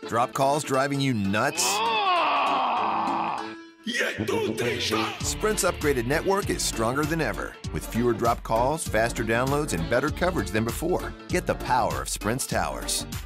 Drop calls driving you nuts? Sprint's upgraded network is stronger than ever, with fewer drop calls, faster downloads, and better coverage than before. Get the power of Sprint's towers.